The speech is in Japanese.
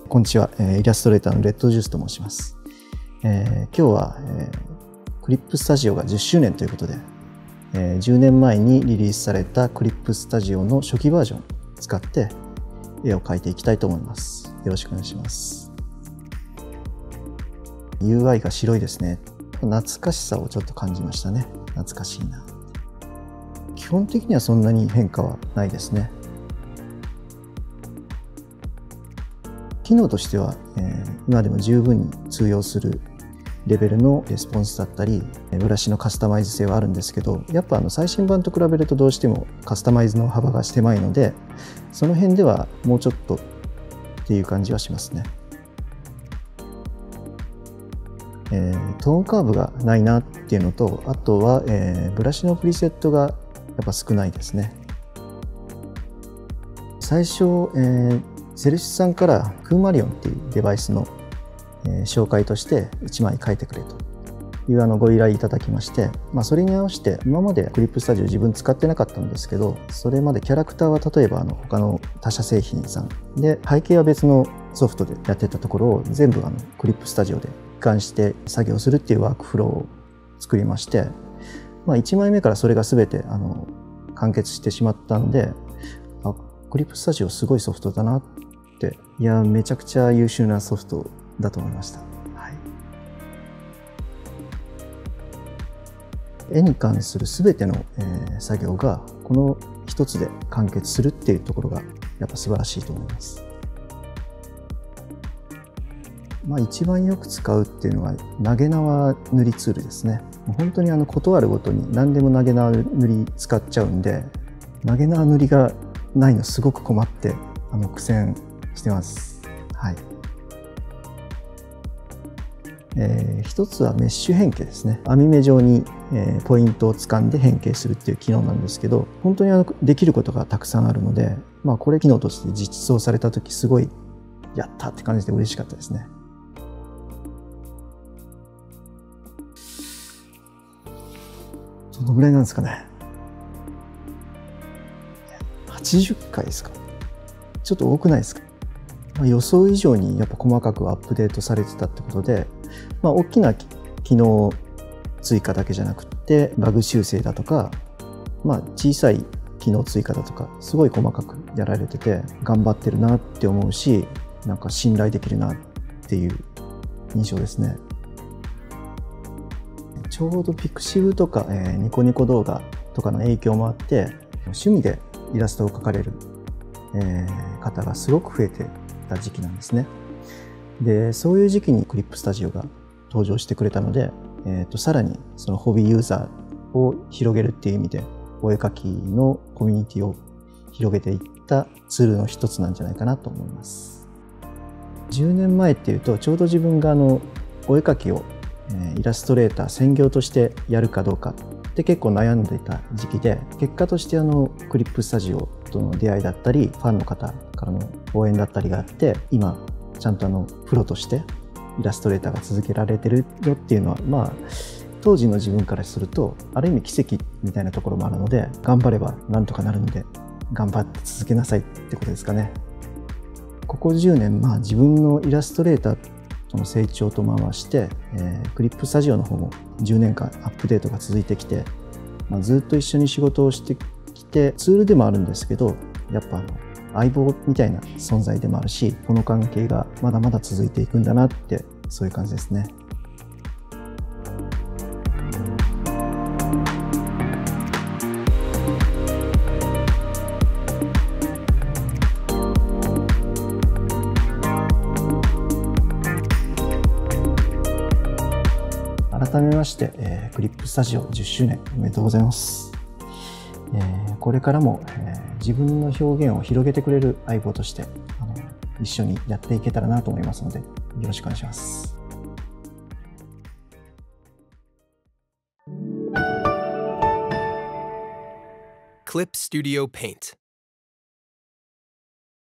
こんにちは。イラストレーターのレッドジュースと申します。今日は、クリップスタジオが10周年ということで、10年前にリリースされたクリップスタジオの初期バージョンを使って絵を描いていきたいと思います。よろしくお願いします。UI が白いですね。懐かしさをちょっと感じましたね。懐かしいな。基本的にはそんなに変化はないですね。機能としては、今でも十分に通用するレベルのレスポンスだったり、ブラシのカスタマイズ性はあるんですけど、やっぱ最新版と比べるとどうしてもカスタマイズの幅が狭いので、その辺ではもうちょっとっていう感じはしますね。トーンカーブがないなっていうのと、あとは、ブラシのプリセットがやっぱ少ないですね。最初、セルシスさんからクーマリオンっていうデバイスの、紹介として1枚描いてくれというご依頼いただきまして、それに合わせて今までクリップスタジオ自分使ってなかったんですけど、それまでキャラクターは例えば他の他社製品さんで背景は別のソフトでやってたところを全部クリップスタジオで一貫して作業するっていうワークフローを作りまして、1枚目からそれが全て完結してしまったんで、クリップスタジオすごいソフトだなって、いやめちゃくちゃ優秀なソフトだと思いました。はい、絵に関する全ての、作業がこの一つで完結するっていうところがやっぱ素晴らしいと思います。一番よく使うっていうのは投げ縄塗りツールですね。本当にことあるごとに何でも投げ縄塗り使っちゃうんで、投げ縄塗りがないのすごく困って苦戦してます。はい。一つはメッシュ変形ですね。網目状に、ポイントを掴んで変形するっていう機能なんですけど、本当にできることがたくさんあるので、これ機能として実装された時すごいやったって感じで嬉しかったですね。どのぐらいなんですかね。80回ですか。ちょっと多くないですか。予想以上にやっぱ細かくアップデートされてたってことで、大きな機能追加だけじゃなくてバグ修正だとか、小さい機能追加だとかすごい細かくやられてて頑張ってるなって思うし、なんか信頼できるなっていう印象ですね。ちょうどピクシブとか、ニコニコ動画とかの影響もあって趣味でイラストを描かれる、方がすごく増えてた時期なんですね。で、そういう時期にクリップスタジオが登場してくれたので、さらにそのホビーユーザーを広げるっていう意味でお絵描きのコミュニティを広げていったツールの一つなんじゃないかなと思います。10年前っていうとちょうど自分がお絵描きをイラストレーター専業としてやるかどうかって結構悩んでいた時期で、結果としてクリップスタジオとの出会いだったりファンの方からの応援だったりがあって、今ちゃんとプロとしてイラストレーターが続けられてるよっていうのは、当時の自分からするとある意味奇跡みたいなところもあるので、頑張ればなんとかなるので頑張って続けなさいってことですかね。ここ10年、自分のイラストレーターとの成長と回して、クリップスタジオの方も10年間アップデートが続いてきて、ずっと一緒に仕事をしてきてツールでもあるんですけど、やっぱ相棒みたいな存在でもあるし、この関係がまだまだ続いていくんだなって、そういう感じですね。改めまして、クリップスタジオ10周年おめでとうございます。これからも、自分の表現を広げてくれる相棒として一緒にやっていけたらなと思いますので、よろしくお願いします。 Clip Studio Paint